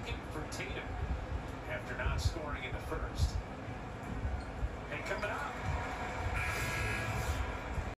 second for Tatum after not scoring in the first. And coming up,